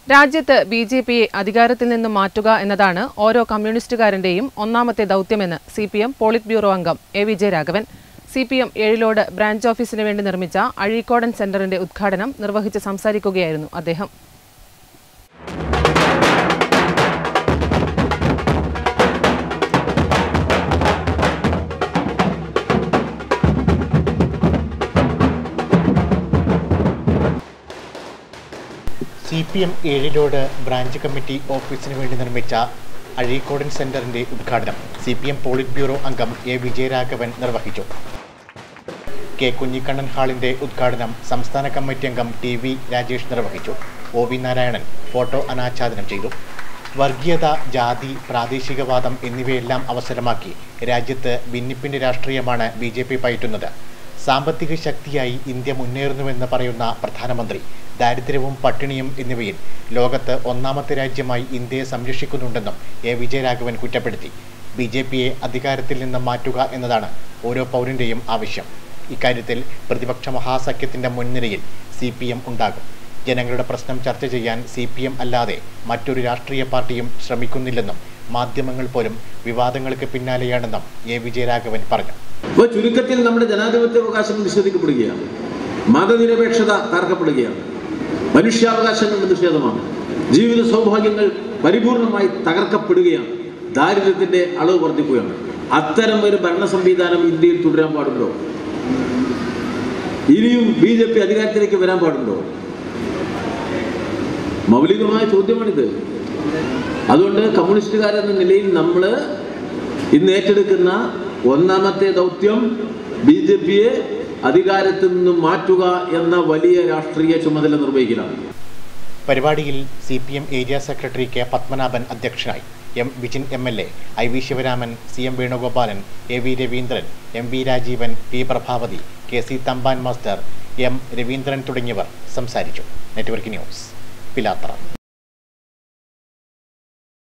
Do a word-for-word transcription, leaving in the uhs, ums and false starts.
രാജ്യത്ത് B J പിയെ അധികാരത്തിൽ നിന്ന് മാറ്റുക എന്നതാണ് ഓരോ കമ്മ്യൂണിസ്റ്റുകാരന്റെയും ഒന്നാമത്തെ ദൗത്യമെന്ന് C P M politburo അംഗം A Vijayaraghavan. C P M Ezhilode branch ഓഫീസിന് വേണ്ടി നിർമ്മിച്ച അഴീക്കോടൻ സെന്ററിന്റെ ഉദ്ഘാടനം നിർവഹിച്ച് സംസാരിക്കുകയായിരുന്നു അദ്ദേഹം. C P M Ezhilode branch committee ഓഫീസിന് വേണ്ടി നിർമ്മിച്ച അഴീക്കോടൻ സെന്ററിന്റെ ഉദ്ഘാടനം C P M politburo അംഗം എ വിജയരാഘവൻ നിർവഹിച്ചു. കെ കുഞ്ഞിക്കണ്ണൻ ഹാളിന്റെ ഉദ്ഘാടനം സംസ്ഥാന കമ്മിറ്റി അംഗം ടി വി രാജേഷ് നിർവഹിച്ചു. ഒ വി നാരായണൻ ഫോട്ടോ അനാച്ഛാദനം ചെയ്തു. വർഗീയത, ജാതി, പ്രാദേശികവാദം എന്നിവയെല്ലാം അവസരമാക്കി രാജ്യത്ത് ഭിന്നിപ്പിന്റെ രാഷ്ട്രീയമാണ് ബി ജെ പി പയറ്റുന്നത്. സാമ്പത്തിക ശക്തിയായി ഇന്ത്യ മുന്നേറുന്നുവെന്ന് പറയുന്ന പ്രധാനമന്ത്രി ദാരിദ്ര്യവും പട്ടിണിയും എന്നിവയിൽ ലോകത്ത് ഒന്നാമത്തെ രാജ്യമായി ഇന്ത്യയെ സംരക്ഷിക്കുന്നുണ്ടെന്നും എ വിജയരാഘവൻ കുറ്റപ്പെടുത്തി. ബി ജെ പിയെ അധികാരത്തിൽ നിന്ന് മാറ്റുക എന്നതാണ് ഓരോ പൗരന്റെയും ആവശ്യം. ഇക്കാര്യത്തിൽ പ്രതിപക്ഷ മഹാസഖ്യത്തിന്റെ മുൻനിരയിൽ സി പി എം ഉണ്ടാകും. ജനങ്ങളുടെ പ്രശ്നം ചർച്ച ചെയ്യാൻ സി പി എം അല്ലാതെ മറ്റൊരു രാഷ്ട്രീയ പാർട്ടിയും ശ്രമിക്കുന്നില്ലെന്നും മാധ്യമങ്ങൾ പോലും വിവാദങ്ങൾക്ക് പിന്നാലെയാണെന്നും എ വിജയരാഘവൻ പറഞ്ഞു. ചുരുക്കത്തിൽ നമ്മുടെ ജനാധിപത്യാവകാശങ്ങൾ നിഷേധിക്കപ്പെടുകയാണ്, മതനിരപേക്ഷത തകർക്കപ്പെടുകയാണ്, മനുഷ്യാവകാശങ്ങളുടെ നിഷേധമാണ്, ജീവിത സൗഭാഗ്യങ്ങൾ പരിപൂർണമായി തകർക്കപ്പെടുകയാണ്, ദാരിദ്ര്യത്തിന്റെ അളവ് വർദ്ധിക്കുകയാണ്. അത്തരം ഒരു ഭരണ സംവിധാനം ഇന്ത്യയിൽ തുടരാൻ പാടുണ്ടോ? ഇനിയും ബി ജെ പി അധികാരത്തിലേക്ക് വരാൻ പാടുണ്ടോ? മൗലികമായ ചോദ്യമാണിത്. അതുകൊണ്ട് കമ്മ്യൂണിസ്റ്റുകാരെന്ന നിലയിൽ നമ്മൾ ഇന്ന് ഏറ്റെടുക്കുന്ന ഒന്നാമത്തെ ദൗത്യം ബി ജെ പിയെ അധികാരത്തിൽ നിന്നും മാറ്റുക എന്ന വലിയ രാഷ്ട്രീയ ചുമതല നിർവഹിക്കലാണ്. പരിപാടിയിൽ C P M area secretary K Padmanabhan അധ്യക്ഷനായി. M Vijin M L A, I V Sivaraman, C M Venugopalan, A V Raveendran, M V Rajeevan, P Prabhavathi, K C Thamban master, M Raveendran തുടങ്ങിയവർ സംസാരിച്ചു. Network news, Pilathara.